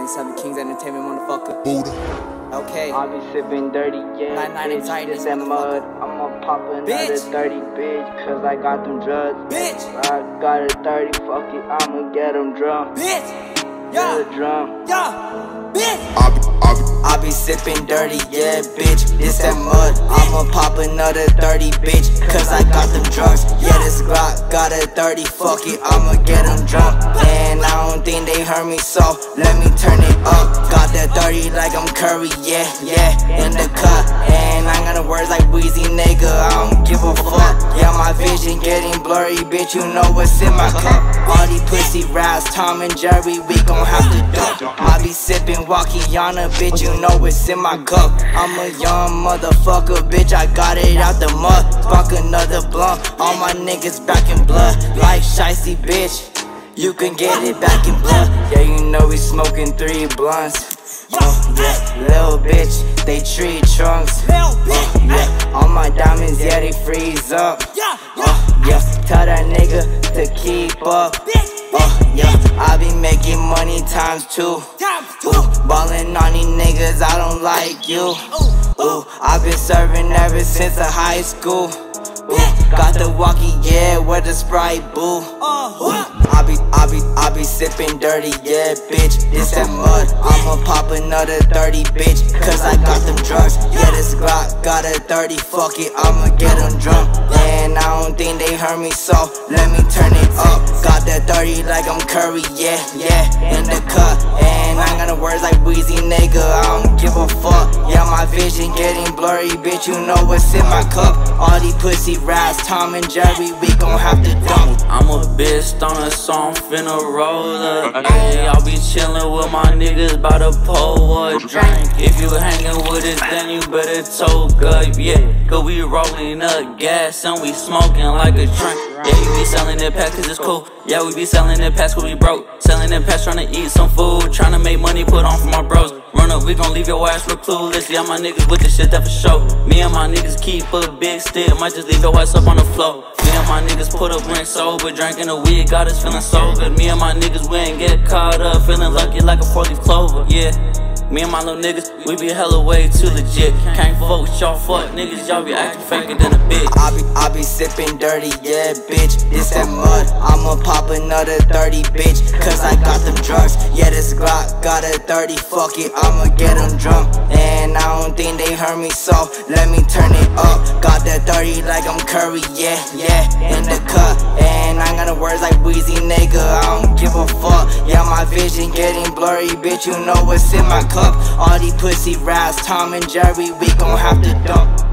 997 Kings Entertainment, motherfucker. Okay. I be sipping dirty, yeah. 99 anxiety, Bitch, that mud. I'ma pop another 30, bitch, cause I got them drugs. Bitch. I got a 30, fuck it, I'ma get them drunk. Bitch. Get a drum. Yeah. Bitch. I be sipping dirty, yeah, bitch, this that mud. I'ma pop another 30, bitch, cause I got them drugs. Yeah, this Glock got a 30, fuck it, I'ma get them drunk. And I don't think they heard me, so let me turn it up. Got that 30 like I'm Curry, yeah, in the cut. And I got the words like Weezy, nigga, I don't give a fuck. Yeah, my vision getting blurry, bitch, you know what's in my cup. All these pussy raps, Tom and Jerry, we gon' have to duck. I be sipping Wakiana, bitch, you know what's in my cup. I'm a young motherfucker, bitch, I got it out the mud. Spark another blunt, all my niggas back in blood. Like Shicey, bitch, you can get it back in blood. Yeah, you know we smoking 3 blunts. Yeah, little bitch, they tree trunks. Yeah, all my diamonds, yeah, they freeze up. Yeah, tell that nigga to keep up. Yeah, I be making money ×2. Ballin' on these niggas, I don't like you. I been serving ever since high school. Got the walkie, yeah, with the Sprite, boo. I be sipping dirty, yeah, bitch, this that mud. I'ma pop another 30, bitch, cause I got them drugs. Yeah, this Glock got a 30, fuck it, I'ma get them drunk. And I don't think they heard me, so let me turn it up. Got that 30 like I'm Curry, yeah, in the cut. And I got the words like Weezy, nigga, I don't give a fuck. Yeah, my vision getting blurry, bitch, you know what's in my cup. All these pussy raps, Tom and Jerry, we gon' have to dump. I'm a bitch on a song, finna roll up. Yeah, I'll be chillin' with my niggas by the pole a drink. If you hangin' with us, then you better toke up, yeah. Cause we rollin' up gas and we smoking like a drink. Yeah, you be sellin' that pack cause it's cool. Yeah, we be sellin' that packs cause we broke. Sellin' that packs tryna eat some food. Tryna make money, put on for my bros. Run up, we gon' leave your ass real clueless. Yeah, my niggas with the shit that for sure. Me and my niggas keep a big stick. Might just leave your ass up on the floor. Me and my niggas put up rent sober. Drinking the weed, got us feeling so good. Me and my niggas, we ain't get caught up. Feeling lucky like a 4-leaf clover, yeah. Me and my little niggas, we be hella way too legit. Can't fuck with y'all fuck niggas, y'all be acting faker than a bitch. I be sipping dirty, yeah, bitch, this that mud. I'ma pop another 30, bitch, cause I got them drugs. Yeah, this Glock got a 30, fuck it, I'ma get them drunk. And I don't think they heard me, so let me turn it up. Got that 30 like I'm Curry, yeah, in the cut. And I got the words like Weezy, nigga, I don't give a fuck. Yeah, my vision getting blurry, bitch, you know what's in my cup. All these pussy raps, Tom and Jerry, we gon' have to dump.